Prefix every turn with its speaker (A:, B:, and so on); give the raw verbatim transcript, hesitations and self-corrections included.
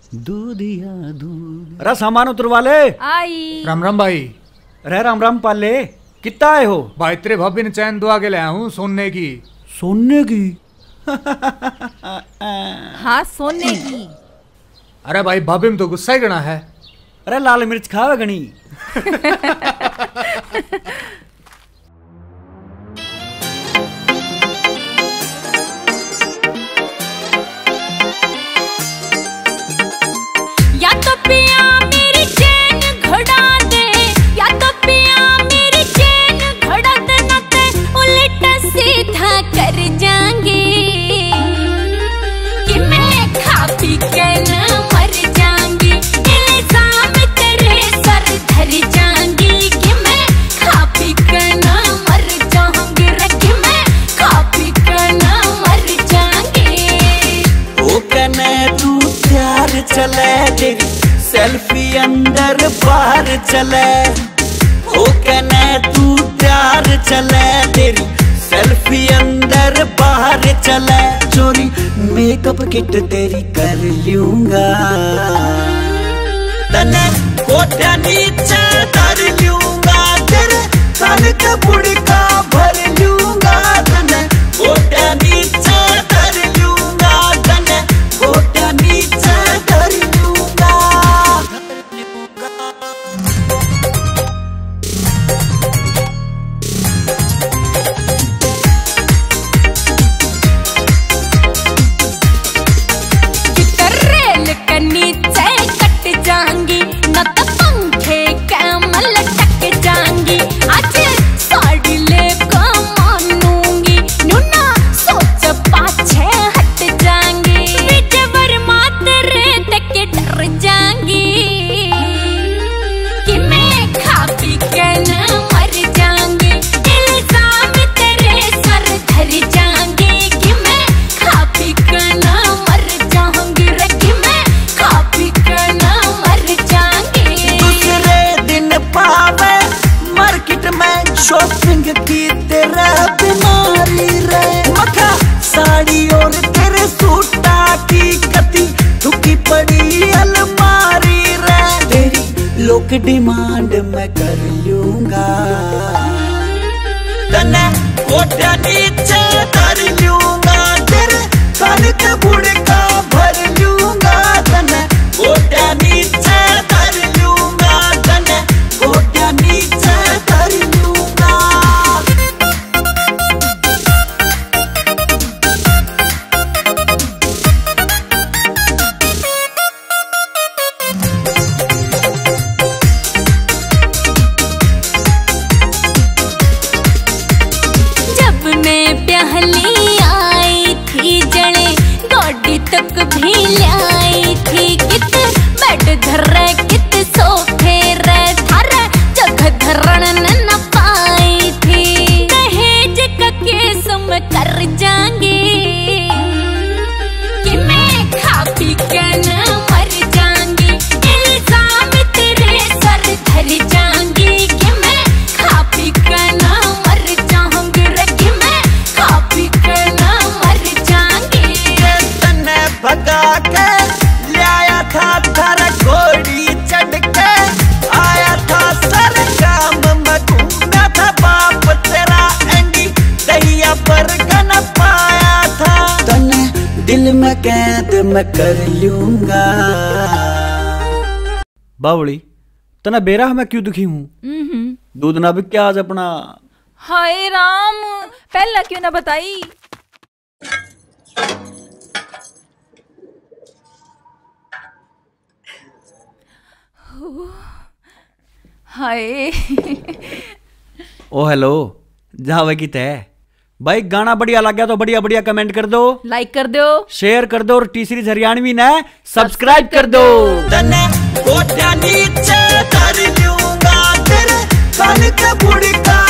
A: दूधिया दूध। अरे सामान उतरवा ले।
B: आई।
C: राम राम भाई।
A: अरे राम राम पाले, कितना आए हो?
C: भाई तेरे भाभी ने चैन दुआ के लाया हूँ सोने की।
A: सोने की?
B: हाँ सोने की।
C: अरे भाई भाभी में तो गुस्सा ही गणा है।
A: अरे लाल मिर्च खावे गणी।
D: या तो पिया मेरी चैन घोड़ा दे, या तो पिया मेरी चैन घोड़ा दे, ना ते उल्टा सीधा कर जाएंगे कि मैं खा पी के न मर जाऊंगी। इल्जाम तेरे सर धर जाऊंगी कि मैं खा पी के न मर जाऊंगी, कि मैं खा पी के न मर जाऊंगी।
E: ओ कने तू प्यार चले तेरी सेल्फी अंदर बाहर चले, ओ कने तू प्यार चले तेरी सेल्फी अंदर बाहर चले। चोरी मेकअप किट तेरी कर लूंगा, तने कोठा नीचे धर लूंगा, तेरे कान का बुड़का भर लूंगा, तने कोठा नीचे धर लूंगा, तने कोठा नीचे धर लूंगा।
D: रेल के नीचे कट जाएंगी, न तो पंखे कैमल टक जाएंगी। आज साड़ी लेकर मानूंगी, नुना सोच पाछे हट जाएंगी। विजय माते रेत के डर जाएंगी कि मैं खा पी के न मर जाऊंगी। इल्जाम तेरे सर धर जाएंगी कि मैं खा पी के न मर जाऊंगी, कि मैं खा पी के न मर जाऊंगी।
E: दूसरे दिन पावे मार्केट में शॉपिंग की तेरा बीमारी रे, मखा साड़ी और तेरे सूटा की कती दुखी पड़ी अलमारी रे। तेरी लोक डिमांड मैं कर लूंगा, तने कोठा नीचे धर लूंगा, तेरे कान का बुड़का भर लूंगा, तने कोठा नीचे धर लूंगा, तने कोठा नीचे धर लूंगा।
D: जब मैं पहली आई थी जड़े गोडी तक भी लाई थी, कित बेड धरे कित सोफे रे थारे जगह धरण न पाई थी। दहेज का केस मैं कर जाऊंगी कि मैं खा पी के न मर जाऊंगी। इल्जाम तेरे सर धर जाऊंगी कि मैं खा पी के न मर जाऊंगी, कि मैं खा पी के न मर जाऊंगी।
E: तने भगा के लाया था थारा घोड़ी चढ़ के आया था सर काम में घूमना था बाप तेरा एंडी दहिया पर गन पाया था। तने दिल में कैद मैं कर लूंगा।
A: बावली, तना बेराह मैं क्यों दुखी हूँ? दूध ना बिक क्या आज अपना?
B: हाय राम, पहला क्यों ना बताई? हाय।
A: ओ हेलो, जावे की तय भाई, गाना बढ़िया लग गया तो बढ़िया बढ़िया कमेंट कर दो,
B: लाइक कर दो,
A: शेयर कर दो और टी सीरीज हरियाणवी ने सब्सक्राइब कर दो।
E: तने कोठा नीचे धर लूंगा, तेरे कान का बुड़का